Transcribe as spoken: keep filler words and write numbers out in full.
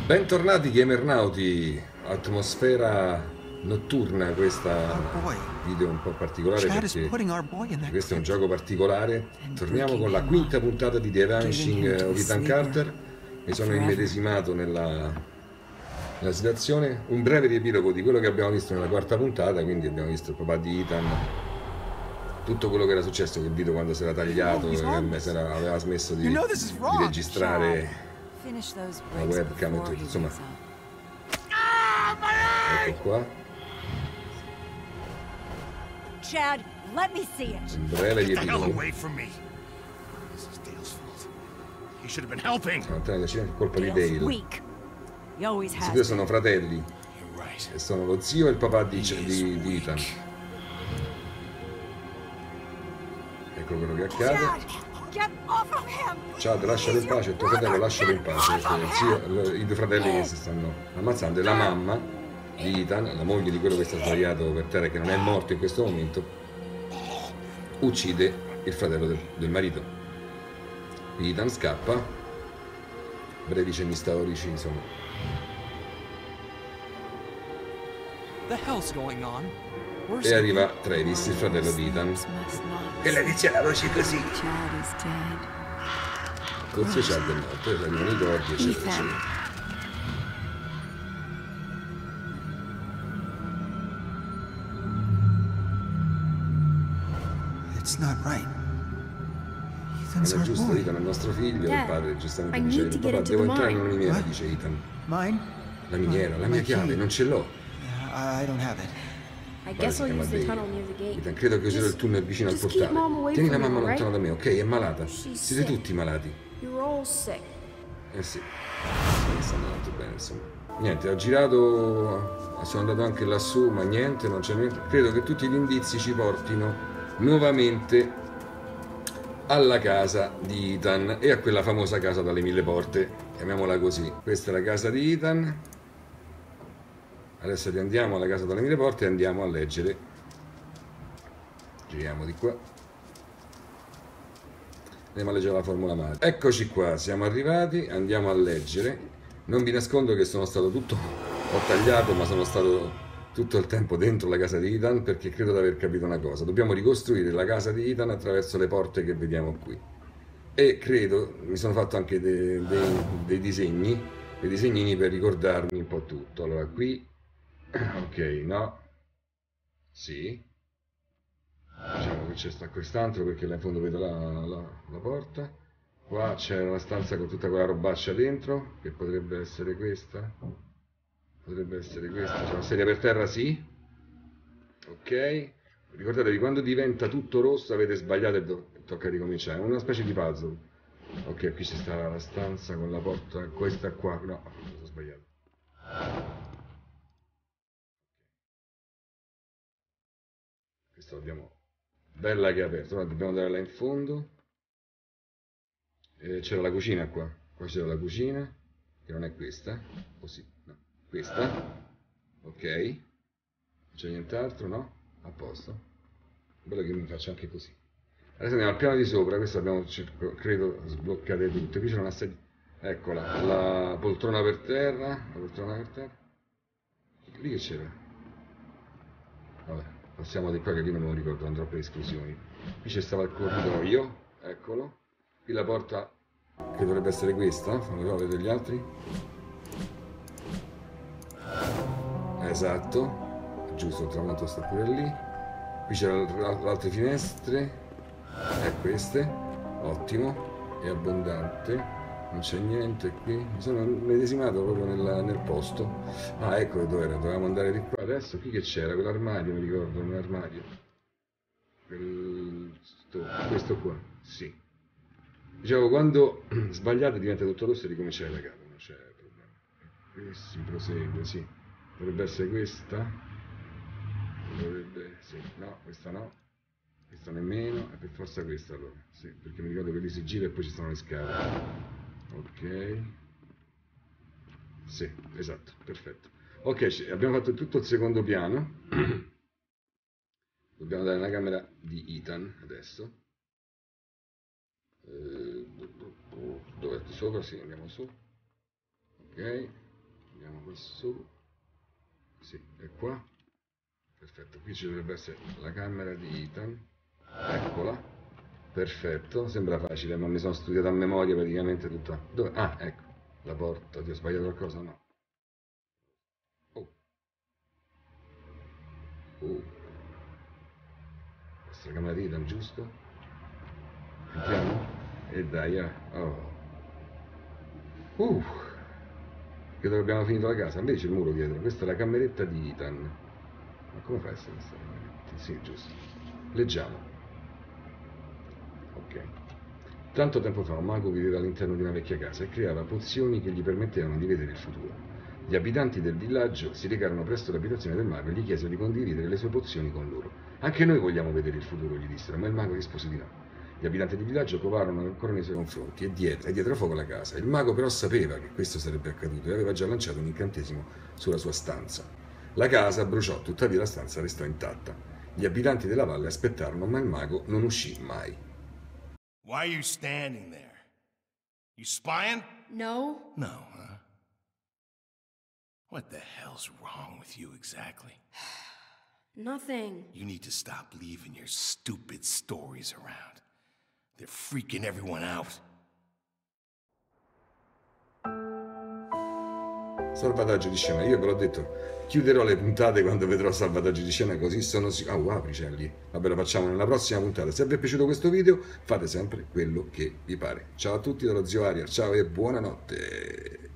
Bentornati gamernauti, atmosfera notturna, questa video un po' particolare perché questo è un gioco particolare. Torniamo con la quinta puntata di The Vanishing of Ethan Carter. Mi sono immedesimato nella, nella situazione. Un breve riepilogo di quello che abbiamo visto nella quarta puntata, quindi abbiamo visto il papà di Ethan, tutto quello che era successo quel video quando si era tagliato e aveva smesso di, di registrare la webcam e tutto, insomma. Ecco qua. Chad, let me see it. Un breve riepilogo. È colpa di Dale. Questi due sono fratelli e sono lo zio e il papà di, di, di Ethan. Ecco quello che accade. Chad, lascialo in pace, il tuo fratello lascialo in pace. Il zio, i due fratelli che si stanno ammazzando e la mamma di Ethan, la moglie di quello che sta sdraiato per terra e che non è morto in questo momento, uccide il fratello del, del marito. Ethan scappa, brevi cenni storici, insomma. E arriva Travis, il fratello di Ethan, e la dice la voce così. Forse Chad è morto, e arrivano i corpi, eccetera, eccetera. Non è giusto, Ethan è il nostro figlio, il padre giustamente dice, papà, devo entrare in una miniera, dice Ethan. La miniera, la mia chiave, non ce l'ho. Ethan, credo che userò il tunnel vicino al portale. Tieni la mamma lontano da me, ok? È malata. Siete tutti malati. Eh sì. Non sta andando bene, insomma. Niente, ho girato, sono andato anche lassù, ma niente, non c'è niente. Credo che tutti gli indizi ci portino nuovamente alla casa di Ethan e a quella famosa casa dalle mille porte, chiamiamola così. Questa è la casa di Ethan. Adesso riandiamo alla casa dalle mille porte e andiamo a leggere. Giriamo di qua. Andiamo a leggere la formula madre. Eccoci qua, siamo arrivati, andiamo a leggere. Non vi nascondo che sono stato tutto, ho tagliato, ma sono stato tutto il tempo dentro la casa di Ethan perché credo di aver capito una cosa. Dobbiamo ricostruire la casa di Ethan attraverso le porte che vediamo qui. E credo, mi sono fatto anche dei, dei, dei disegni, dei disegnini per ricordarmi un po' tutto. Allora qui... Ok, no, sì, diciamo che c'è sta quest'altro perché là in fondo vedo la, la, la porta. Qua c'è una stanza con tutta quella robaccia dentro, che potrebbe essere questa, potrebbe essere questa, c'è una sedia per terra, sì, ok. Ricordatevi, quando diventa tutto rosso avete sbagliato e do, tocca ricominciare, è una specie di puzzle. Ok, qui c'è sta la stanza con la porta, questa qua, no, ho sbagliato. Questo abbiamo bella che è aperto, ora dobbiamo andare là in fondo. Eh, c'era la cucina qua, qua c'era la cucina, che non è questa, così, no, questa, ok, non c'è nient'altro, no? A posto. Bello che mi faccio anche così. Adesso andiamo al piano di sopra, questo abbiamo, credo, sbloccate tutte. Qui c'è una sedia, eccola, la poltrona per terra, la poltrona per terra. Lì che c'era? Vabbè, passiamo di qua che lì non me lo ricordo, sono troppe esclusioni. Qui c'è stava il corridoio, eccolo. Qui la porta, che dovrebbe essere questa, fammi vedere gli altri. Esatto, giusto, tra l'altro sta pure lì. Qui c'erano le altre finestre, e queste, ottimo, è abbondante, non c'è niente qui. Mi sono medesimato proprio nel, nel posto. Ah, ecco dove era, dovevamo andare di qua. Adesso qui che c'era, quell'armadio, mi ricordo, un armadio. Quel... questo qua, sì. Dicevo, quando sbagliate diventa tutto rosso e ricominciare da capo, non c'è problema. Qui si prosegue, sì. Dovrebbe essere questa. Dovrebbe, sì, no, questa no. Questa nemmeno, è per forza questa allora. Sì, perché mi ricordo che lì si gira e poi ci stanno le scale. Ok. Sì, esatto, perfetto. Ok, abbiamo fatto tutto il secondo piano. Dobbiamo andare nella camera di Ethan adesso. Eh, dov'è? Sopra? Sì, andiamo su. Ok. Andiamo qua su. Sì, è qua. Perfetto, qui ci dovrebbe essere la camera di Ethan. Eccola. Perfetto, sembra facile, ma mi sono studiato a memoria praticamente tutta. Dove? Ah, ecco, la porta. Ti ho sbagliato qualcosa? No. Oh. Oh. Questa è la camera di Ethan, giusto? Entriamo? E dai, eh. Oh. Uh. Credo che abbiamo finito la casa, invece il muro dietro. Questa è la cameretta di Ethan. Ma come fa a essere questa cameretta? Sì, giusto. Leggiamo. Ok. Tanto tempo fa un mago viveva all'interno di una vecchia casa e creava pozioni che gli permettevano di vedere il futuro. Gli abitanti del villaggio si recarono presso l'abitazione del mago e gli chiesero di condividere le sue pozioni con loro. Anche noi vogliamo vedere il futuro, gli dissero, ma il mago rispose di no. Gli abitanti del villaggio covarono ancora nei suoi confronti e dietro, e dietro a fuoco la casa. Il mago però sapeva che questo sarebbe accaduto e aveva già lanciato un incantesimo sulla sua stanza. La casa bruciò, tuttavia la stanza restò intatta. Gli abitanti della valle aspettarono, ma il mago non uscì mai. Why are you standing there? You spying? No. No, huh? What the hell's wrong with you exactly? Nothing. You need to stop leaving your stupid stories around. They're freaking everyone out. Salvataggio di scena, io ve l'ho detto, chiuderò le puntate quando vedrò salvataggio di scena, così sono sicuro. Ah, wow, apricelli. Vabbè, lo facciamo nella prossima puntata. Se vi è piaciuto questo video, fate sempre quello che vi pare. Ciao a tutti dallo zio Ariel, ciao e buonanotte.